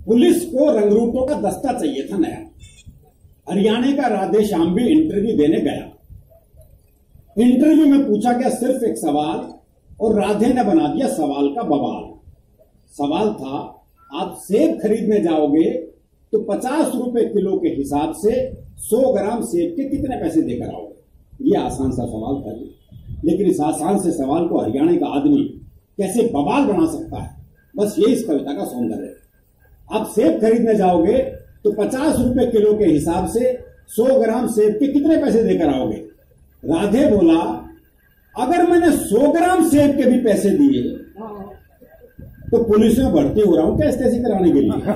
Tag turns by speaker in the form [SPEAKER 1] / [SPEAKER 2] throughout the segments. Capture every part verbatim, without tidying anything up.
[SPEAKER 1] Police को रंगरूटों का दस्ता चाहिए था नया। हरियाणा का राधे श्याम भी इंटरव्यू देने गया। इंटरव्यू में पूछा गया सिर्फ एक सवाल और राधे ने बना दिया सवाल का बवाल। सवाल था, आप सेब खरीदने जाओगे तो पचास रुपए किलो के हिसाब से सौ ग्राम सेब के कितने पैसे देकर आओगे। ये आसान सा सवाल था, लेकिन इस आसान से सवाल को हरियाणा का आदमी कैसे बवाल बना सकता है, बस ये इस कविता का सौंदर्य है। आप सेब खरीदने जाओगे तो पचास रुपए किलो के हिसाब से सौ ग्राम सेब के कितने पैसे देकर आओगे। राधे बोला, अगर मैंने सौ ग्राम सेब के भी पैसे दिए तो पुलिस में भर्ती हो रहा हूं क्या एसटीसी कराने के लिए।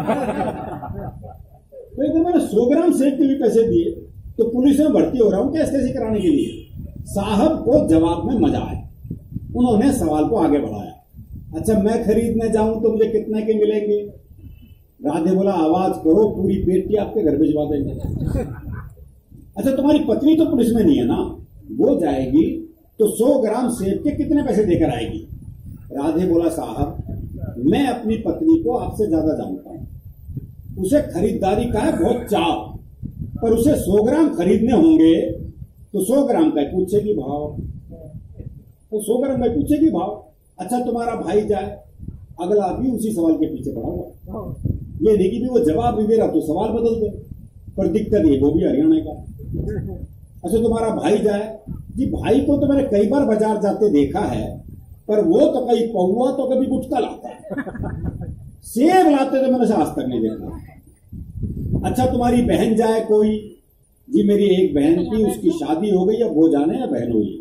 [SPEAKER 1] तो अगर मैंने सौ ग्राम सेब के भी पैसे दिए तो पुलिस में भर्ती हो रहा हूं क्या एसटीसी कराने के लिए। साहब को जवाब में मजा आया, उन्होंने सवाल को आगे बढ़ाया। अच्छा, मैं खरीदने जाऊं तो मुझे कितने के मिलेंगे। राधे बोला, आवाज करो, पूरी पेटी आपके घर भिजवा देंगे। अच्छा, तुम्हारी पत्नी तो पुलिस में नहीं है ना, वो जाएगी तो सौ ग्राम सेब के कितने पैसे देकर आएगी। राधे बोला, साहब मैं अपनी पत्नी को आपसे ज्यादा जानता हूं, उसे खरीदारी का है बहुत चाव, पर उसे सौ ग्राम खरीदने होंगे तो सौ ग्राम का पूछेगी भाव, तो सौ ग्राम का पूछेगी भाव। अच्छा, तुम्हारा भाई जाए, अगला आदमी उसी सवाल के पीछे पड़ा हुआ, ये नहीं कि वो जवाब नहीं दे रहा तो सवाल बदल दे, पर दिक्कत ये वो भी हरियाणा का। अच्छा, तुम्हारा भाई जाए, जी भाई को तो मैंने कई बार बाजार जाते देखा है, पर वो तो कहीं पौवा तो कभी गुटका लाता है, सेब लाते तो मैंने आज तक नहीं देखा। अच्छा, तुम्हारी बहन जाए कोई, जी मेरी एक बहन थी, उसकी शादी हो गई, अब वो जाने या बहन हुई।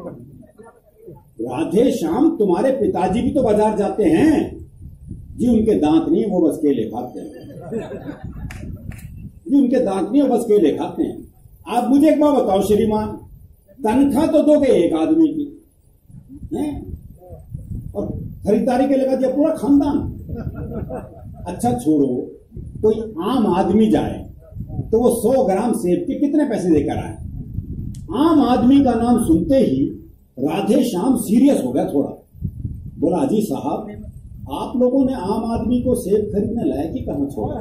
[SPEAKER 1] राधे श्याम, तुम्हारे पिताजी भी तो बाजार जाते हैं, जी उनके दांत नहीं, वो बस केले खाते हैं। जी उनके दांत नहीं, वो बस केले खाते हैं। आप मुझे एक बात बताओ श्रीमान, तनख्वाह तो दोगे एक आदमी की है? और खरीदारी के लगा दिया पूरा खानदान। अच्छा छोड़ो, कोई आम आदमी जाए तो वो सौ ग्राम सेब के कितने पैसे देकर आए। आम आदमी का नाम सुनते ही राधे श्याम सीरियस हो गया थोड़ा, बोला, अजी साहब आप लोगों ने आम आदमी को सेब खरीदने लायक ही कहां छोड़ा।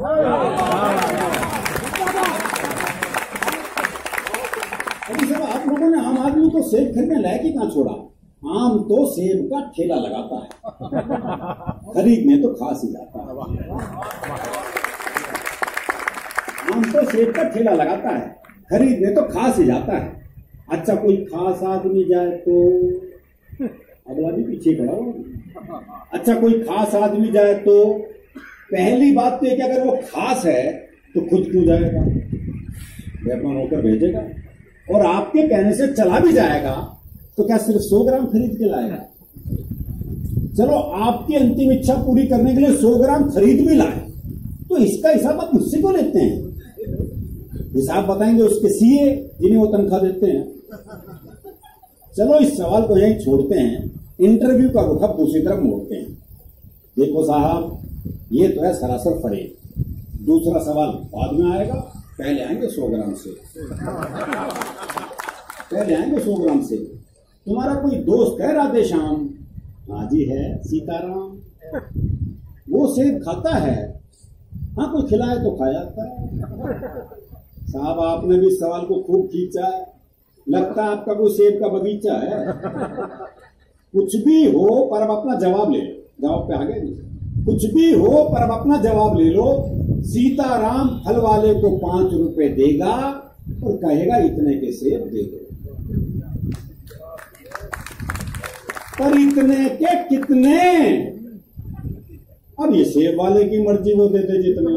[SPEAKER 1] अजी साहब आप लोगों ने आम आदमी को सेब खरीदने लायक ही कहां छोड़ा। आम तो सेब का ठेला लगाता है, खरीदने तो खास ही जाता है। आम तो सेब का ठेला लगाता है, खरीदने तो खास ही जाता है। अच्छा, कोई खास आदमी जाए तो अगला भी पीछे खड़ा हो। अच्छा, कोई खास आदमी जाए तो पहली बात तो है कि अगर वो खास है तो खुद क्यों जाएगा, अपना नौकर भेजेगा, और आपके कहने से चला भी जाएगा तो क्या सिर्फ सौ ग्राम खरीद के लाएगा। चलो आपकी अंतिम इच्छा पूरी करने के लिए सौ ग्राम खरीद भी लाए, तो इसका हिसाब आप मुझसे क्यों लेते हैं। हिसाब बताएंगे उसके सीए जिन्हें वो तनख्वाह देते हैं। चलो इस सवाल को यहीं छोड़ते हैं, इंटरव्यू का रुख दूसरी तरफ मोड़ते हैं। देखो साहब, ये तो है सरासर फरेब, दूसरा सवाल बाद में आएगा, पहले आएंगे सौ ग्राम से। पहले आएंगे सौ ग्राम से। तुम्हारा कोई दोस्त है राधे श्याम? हाँ जी है, सीताराम। वो सेब खाता है? हाँ, कोई खिलाए तो खा जाता है। साहब आपने भी सवाल को खूब खींचा है, लगता है आपका कोई सेब का बगीचा है। कुछ भी हो पर अब अपना जवाब ले लो, जवाब पे आ गए नहीं। कुछ भी हो पर अब अपना जवाब ले लो। सीताराम फल वाले को पांच रुपए देगा और कहेगा इतने के सेब दे दो, पर इतने के कितने। अब ये सेब वाले की मर्जी, वो देते जितने।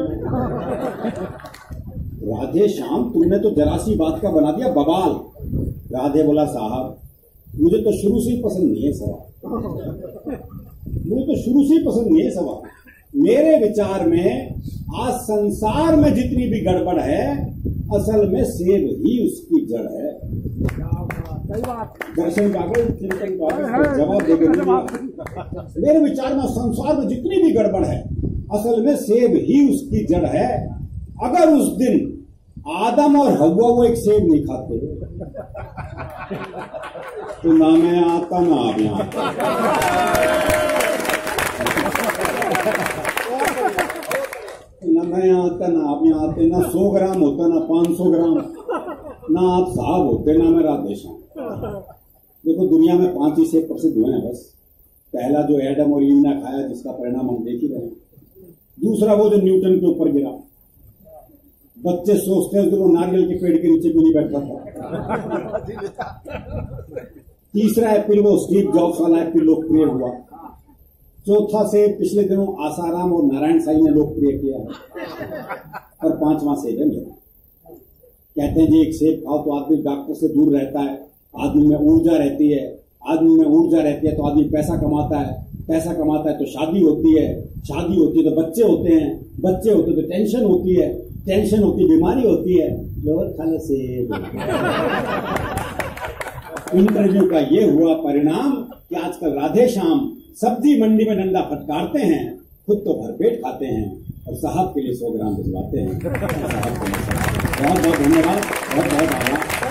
[SPEAKER 1] राधे श्याम, तुमने तो जरा सी बात का बना दिया बवाल। राधे बोला, साहब मुझे तो शुरू से ही पसंद नहीं है सवाल, मुझे तो शुरू से ही पसंद नहीं है सवाल। मेरे विचार में आज संसार में जितनी भी गड़बड़ है, असल में सेब ही उसकी जड़ है। दर्शन पागल चिंतन पागल जवाब देकर मेरे विचार में संसार में जितनी भी गड़बड़ है, असल में सेब ही उसकी जड़ है। अगर उस दिन आदम और हव्वा वो एक सेब नहीं खाते तो ना मैं आता ना आप यहाँ। मैं यहाँ आता ना आप यहाँ आते, ना सौ ग्राम होता ना पांच सौ ग्राम, ना आप साहब होते ना मैं राधेश्याम। देखो दुनिया में पांच ही सेब प्रसिद्ध हुए हैं बस। पहला जो एडम और ईव ने खाया जिसका परिणाम हम देख ही रहे हैं, दूसरा वो जो न्यूटन के ऊपर गिरा। बच्चे सोचते हैं तो वो नारियल के पेड़ के नीचे भी नहीं बैठता था। तीसरा एप्पल वो स्टीव जॉब्स वाला एप्पल लोकप्रिय हुआ। चौथा से पिछले दिनों आसाराम और नारायण साई ने लोकप्रिय किया है। और पांचवा सेब है मेरा। कहते हैं जी एक सेब खाओ तो आदमी डॉक्टर से दूर रहता है, आदमी में ऊर्जा रहती है, आदमी में ऊर्जा रहती है तो आदमी पैसा कमाता है, पैसा कमाता है तो शादी होती है, शादी होती है तो बच्चे होते हैं, बच्चे होते हैं तो टेंशन होती है, टेंशन होती बीमारी होती है, लोअर खाने से। इंटरव्यू का ये हुआ परिणाम कि आजकल राधेश्याम सब्जी मंडी में डंडा फटकारते हैं, खुद तो भरपेट खाते हैं और साहब के लिए सौ ग्राम भिजवाते हैं। बहुत बहुत धन्यवाद, बहुत बहुत आभार।